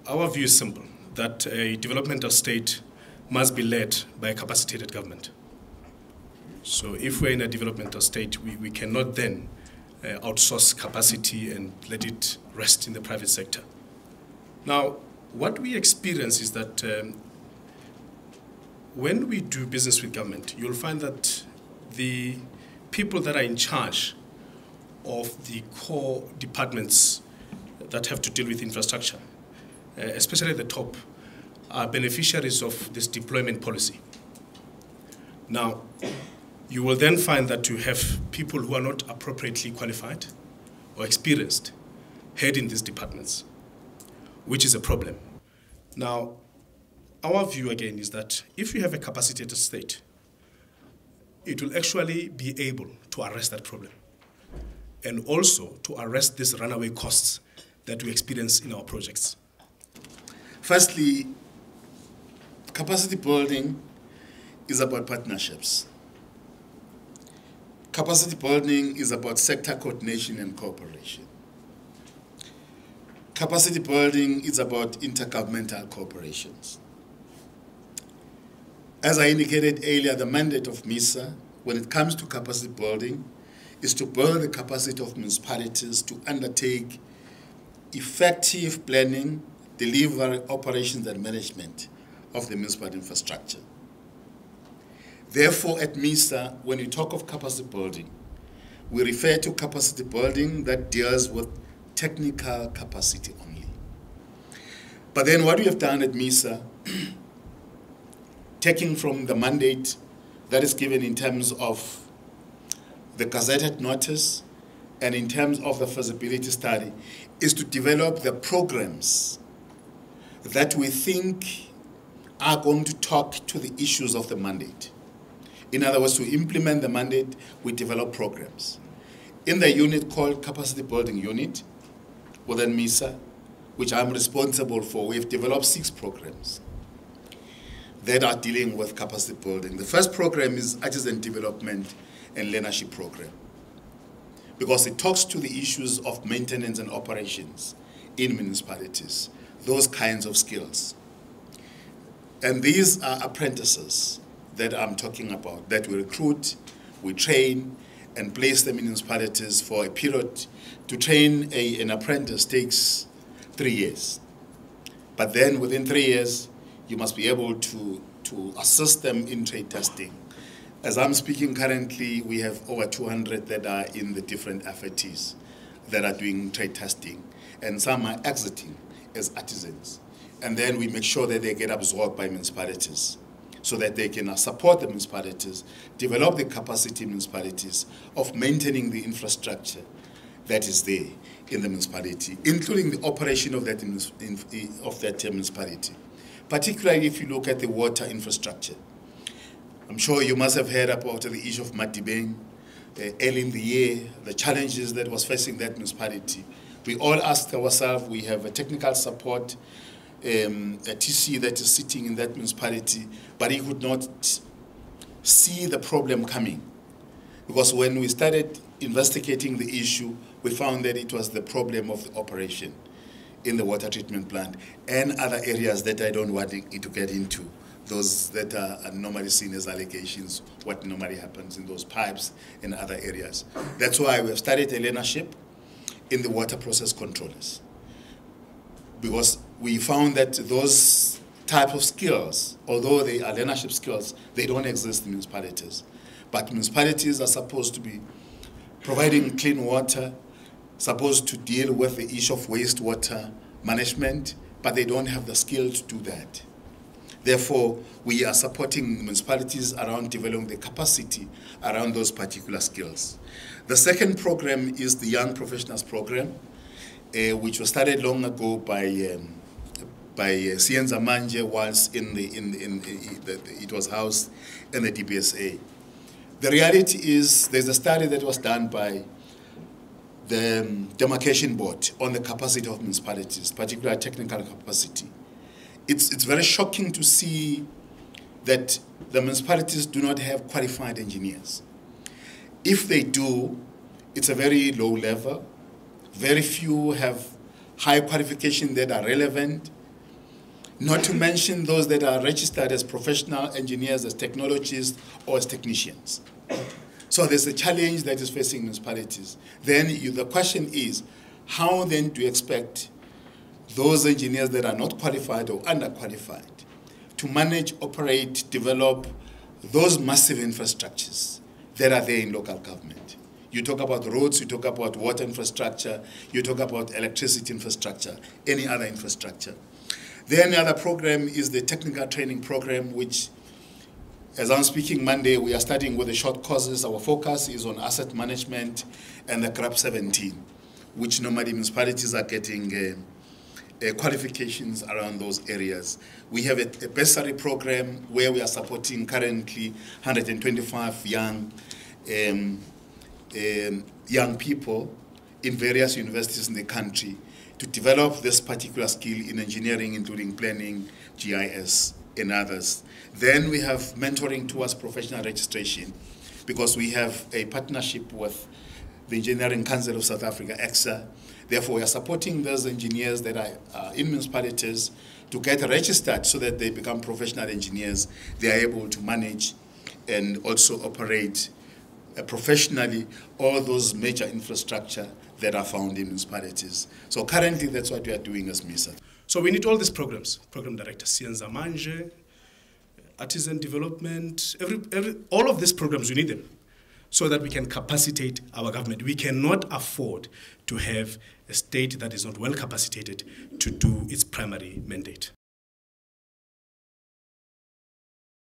Our view is simple, that a developmental state must be led by a capacitated government. So if we're in a developmental state, we cannot then outsource capacity and let it rest in the private sector. Now, what we experience is that when we do business with government, you'll find that the people that are in charge of the core departments that have to deal with infrastructure, especially at the top, are beneficiaries of this deployment policy. Now, you will then find that you have people who are not appropriately qualified or experienced heading these departments, which is a problem. Now, our view again is that if you have a capacitated state, it will actually be able to arrest that problem and also to arrest these runaway costs that we experience in our projects. Firstly, capacity building is about partnerships. Capacity building is about sector coordination and cooperation. Capacity building is about intergovernmental cooperations. As I indicated earlier, the mandate of MISA, when it comes to capacity building, is to build the capacity of municipalities to undertake effective planning, delivery, operations, and management of the municipal infrastructure. Therefore, at MISA, when we talk of capacity building, we refer to capacity building that deals with technical capacity only. But then what we have done at MISA, taking from the mandate that is given in terms of the gazetted notice and in terms of the feasibility study, is to develop the programs that we think are going to talk to the issues of the mandate. In other words, to implement the mandate, we develop programs. In the unit called Capacity Building Unit, within MISA, which I'm responsible for, we've developed 6 programs that are dealing with capacity building. The first program is Artisan Development and Learnership Program, because it talks to the issues of maintenance and operations in municipalities, those kinds of skills. And these are apprentices that I'm talking about, that we recruit, we train, and place them in municipalities for a period. To train an apprentice takes 3 years. But then within 3 years, you must be able to assist them in trade testing. As I'm speaking currently, we have over 200 that are in the different FATs that are doing trade testing, and some are exiting as artisans. And then we make sure that they get absorbed by municipalities so that they can support the municipalities, develop the capacity in municipalities of maintaining the infrastructure that is there in the municipality, including the operation of that municipality. Particularly if you look at the water infrastructure. I'm sure you must have heard about the issue of Madibeng early in the year, the challenges that was facing that municipality. We all asked ourselves, we have a technical support, a TC that is sitting in that municipality, but he could not see the problem coming. Because when we started investigating the issue, we found that it was the problem of the operation in the water treatment plant and other areas that I don't want to get into, those that are normally seen as allegations, what normally happens in those pipes and other areas. That's why we have started a learnership in the water process controllers, because we found that those type of skills, although they are learnership skills, they don't exist in municipalities. But municipalities are supposed to be providing clean water, supposed to deal with the issue of wastewater management, but they don't have the skill to do that. Therefore, we are supporting municipalities around developing the capacity around those particular skills. The second program is the Young Professionals Program, which was started long ago by Sienza Manje whilst it was housed in the DBSA. The reality is there's a study that was done by the Demarcation Board on the capacity of municipalities, particularly technical capacity. It's very shocking to see that the municipalities do not have qualified engineers. If they do, it's a very low level. Very few have high qualification that are relevant not to mention those that are registered as professional engineers, as technologists, or as technicians. So there's a challenge that is facing municipalities. Then the question is, how then do you expect those engineers that are not qualified or underqualified to manage, operate, develop those massive infrastructures that are there in local government? You talk about roads, you talk about water infrastructure, you talk about electricity infrastructure, any other infrastructure. Then the other program is the technical training program, which, as I'm speaking Monday, we are starting with the short courses. Our focus is on asset management and the CRAP 17, which normally municipalities are getting qualifications around those areas. We have a bursary program where we are supporting currently 125 young people in various universities in the country to develop this particular skill in engineering, including planning, GIS, and others. Then we have mentoring towards professional registration, because we have a partnership with the Engineering Council of South Africa, ECSA. Therefore, we are supporting those engineers that are in municipalities to get registered so that they become professional engineers. They are able to manage and also operate professionally all those major infrastructure that are found in municipalities. So currently, that's what we are doing as MISA. So we need all these programs, Program Director Sienza Manje, Artisan Development, all of these programs, we need them so that we can capacitate our government. We cannot afford to have a state that is not well capacitated to do its primary mandate.